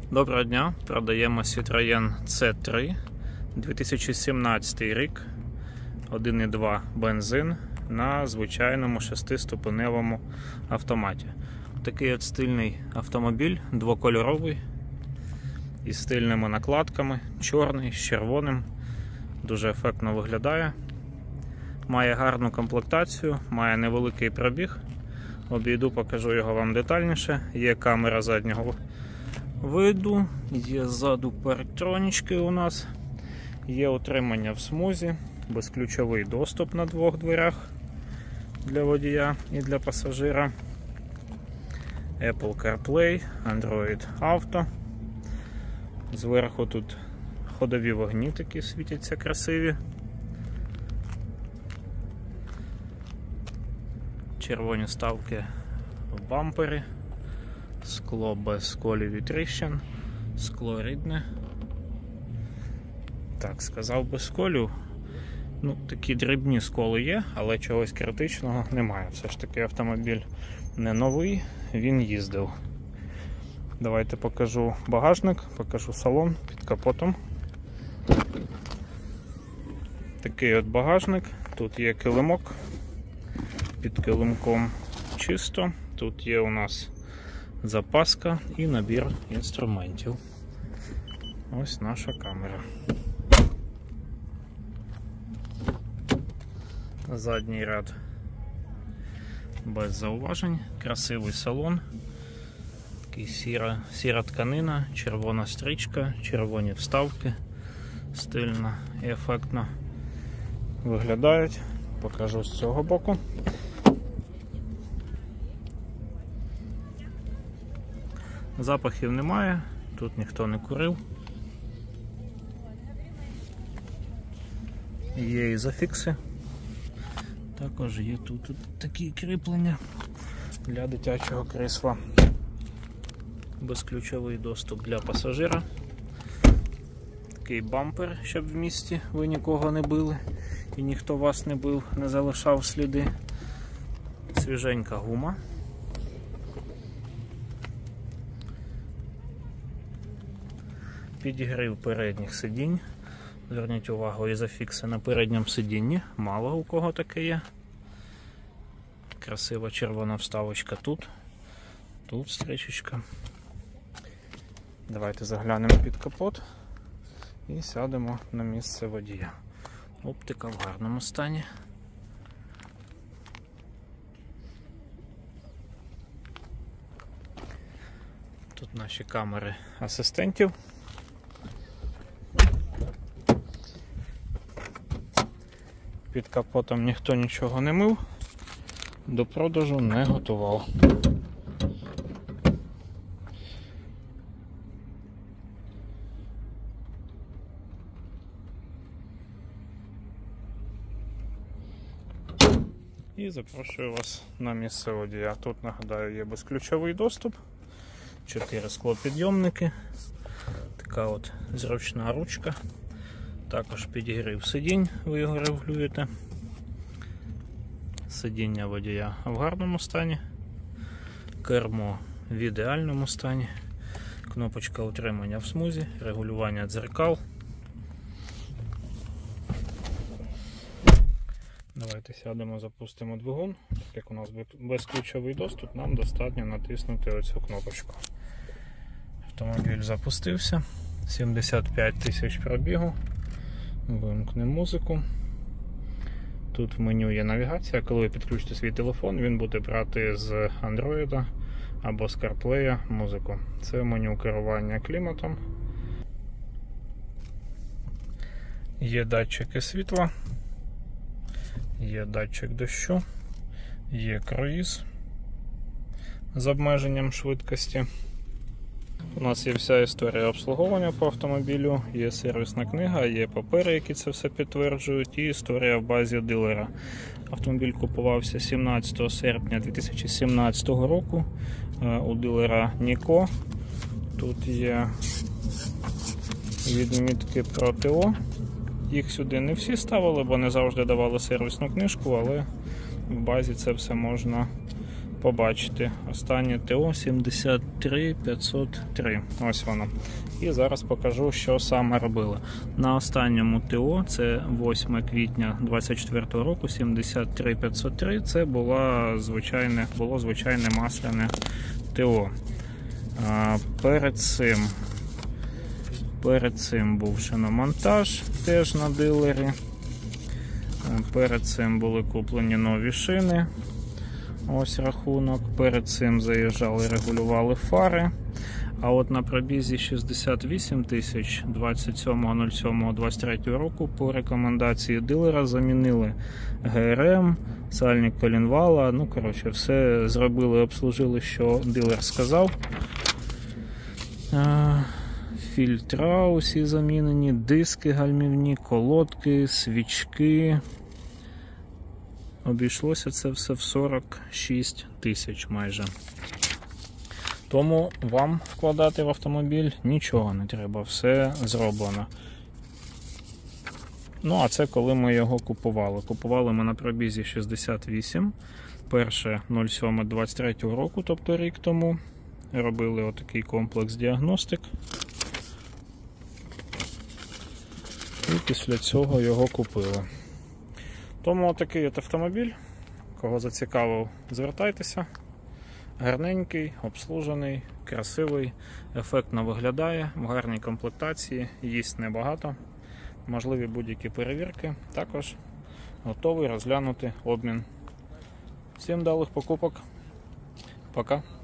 Доброго дня, продаємо Citroen C3, 2017 рік, 1,2 бензин на звичайному 6-ступеневому автоматі. Такий от стильний автомобіль, двокольоровий, із стильними накладками, чорний, з червоним, дуже ефектно виглядає. Має гарну комплектацію, має невеликий пробіг, обійду, покажу його вам детальніше. Є камера заднього виду, є ззаду парктронічки у нас, є утримання в смузі, безключовий доступ на двох дверях для водія і для пасажира, Apple CarPlay, Android Auto. Зверху тут ходові вогні такі світяться красиві, червоні вставки в бампері, скло без сколів і тріщин, скло рідне. Так, сказав без сколів. Ну, такі дрібні сколи є, але чогось критичного немає. Все ж таки автомобіль не новий, він їздив. Давайте покажу багажник, покажу салон під капотом. Такий от багажник, тут є килимок, під килимком чисто, тут є у нас запаска і набір інструментів. Ось наша камера. Задній ряд без зауважень, красивий салон, такий сіра тканина, червона стрічка, червоні вставки, стильно і ефектно виглядають. Покажу з цього боку. Запахів немає, тут ніхто не курив. Є і зафікси. Також є тут такі кріплення для дитячого крісла. Безключовий доступ для пасажира. Такий бампер, щоб в місті ви нікого не били і ніхто вас не бив, не залишав сліди. Свіженька гума. Підігрів передніх сидінь. Зверніть увагу, ізофікси на передньому сидінні. Мало у кого таке є. Красива червона вставочка тут. Тут стрічечка. Давайте заглянемо під капот і сядемо на місце водія. Оптика в гарному стані. Тут наші камери асистентів. Під капотом ніхто нічого не мив, до продажу не готував. І запрошую вас на місце водія. Тут, нагадаю, є безключовий доступ, 4 склопідйомники, така от зручна ручка. Також підігрів сидінь, ви його регулюєте. Сидіння водія в гарному стані, кермо в ідеальному стані, кнопочка утримання в смузі, регулювання дзеркал. Давайте сядемо, запустимо двигун. Так як у нас безключовий доступ, нам достатньо натиснути оцю кнопочку. Автомобіль запустився, 75 тисяч пробігу. Вимкнемо музику. Тут в меню є навігація. Коли ви підключите свій телефон, він буде брати з Android або з CarPlay музику. Це меню керування кліматом. Є датчики світла, є датчик дощу, є круїз з обмеженням швидкості. У нас є вся історія обслуговування по автомобілю, є сервісна книга, є папери, які це все підтверджують, і історія в базі дилера. Автомобіль купувався 17 серпня 2017 року у дилера Ніко. Тут є відмітки про ТО. Їх сюди не всі ставили, бо не завжди давали сервісну книжку, але в базі це все можна побачити. Останнє ТО 73503. Ось воно. І зараз покажу, що саме робили. На останньому ТО, це 8 квітня 2024 року, 73503, це було звичайне масляне ТО. Перед цим був шиномонтаж теж на дилері. Перед цим були куплені нові шини. Ось рахунок. Перед цим заїжджали, регулювали фари. А от на пробізі 68 тисяч 27.07.23 року по рекомендації дилера замінили ГРМ, сальник колінвала. Ну, коротше, все зробили, обслужили, що дилер сказав. Фільтра усі замінені, диски гальмівні, колодки, свічки. Обійшлося це все в 46 тисяч майже. Тому вам вкладати в автомобіль нічого не треба, все зроблено. Ну, а це коли ми його купували. Купували ми на пробізі 68, 1.07.23 року, тобто рік тому. Робили отакий комплекс діагностик. І після цього його купили. Тому отакий от автомобіль. Кого зацікавив, звертайтеся. Гарненький, обслужений, красивий, ефектно виглядає, в гарній комплектації, їсть небагато. Можливі будь-які перевірки. Також готовий розглянути обмін. Всім вдалих покупок. Пока.